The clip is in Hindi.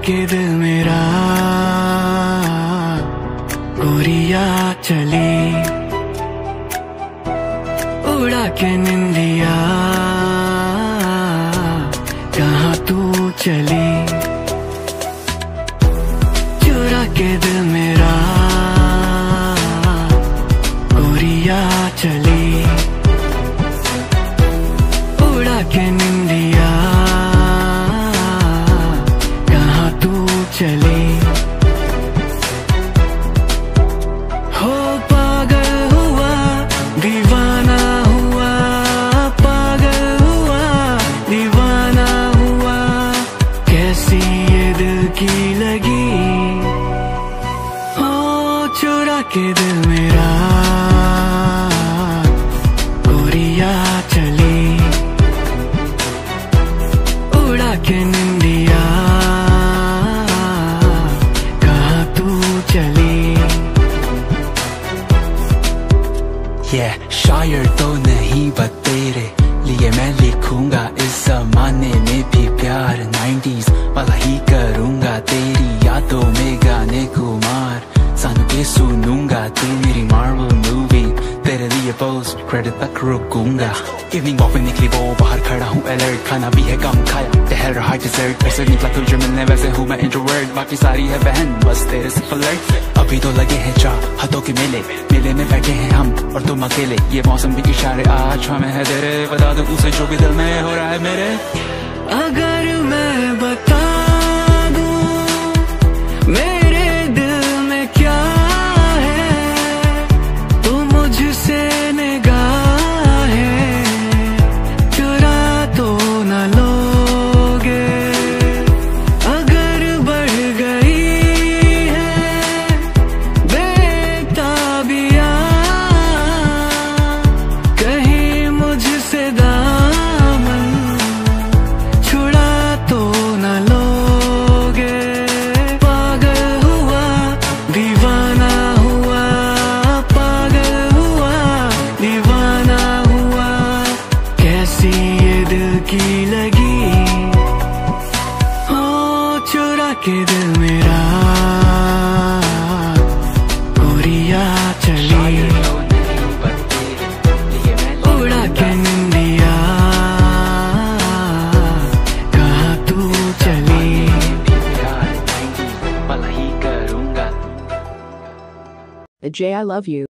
के दिल मेरा गोरिया चली, उड़ा के निंदिया कहाँ तू चली। चुरा के दिल मेरा गोरिया चली, उड़ा के निंदिया कहाँ तू चली। हो पागल हुआ दीवाना हुआ, पागल हुआ दीवाना हुआ, कैसी ये दिल की लगी। हो चुरा के दिल मेरा गोरिया चली, उड़ा के निंदिया कहाँ तू चली। शायर तो नहीं बट तेरे लिए मैं लिखूंगा इस जमाने में भी प्यार 90s वाला ही करूंगा। तेरी यादों में गाने कुमार सानू के सुनूंगा। तू मेरी मार्वल मूवी, तेरे लिए पोस्ट क्रेडिट तक रुकूंगा। इवनिंग वॉक में निकली वो, बाहर खड़ा हूँ अलर्ट, खाना भी है कम खाया टहल रहा डिजर्ट। ऐसे निकला तुझे मिलने वैसे हूँ मैं इंट्रोवर्ट, बाकी सारी है बहन बस तेरे से फ्लर्ट। अभी तो लगे हैं चाह हाथों के मेले, मेले में बैठे हैं हम और तुम अकेले। ये मौसम भी इशारे आज हमें है तेरे, बता दो उसे जो भी दिल में हो रहा है मेरे। अगर मैं बता दूं मेरे दिल में क्या है, तो मुझसे निगाहें चुरा तो न लोगे। अगर बढ़ गई है बेताबियां कहीं मुझसे दामन छुड़ा तो न लोगे। पागल हुआ दीवाना हुआ, पागल हुआ दीवाना हुआ, कैसी ये दिल की लगी। हो चुरा के दिल मेरा गोरिया चली, उड़ा के निंदिया कहाँ तू चली। Jay, I love you.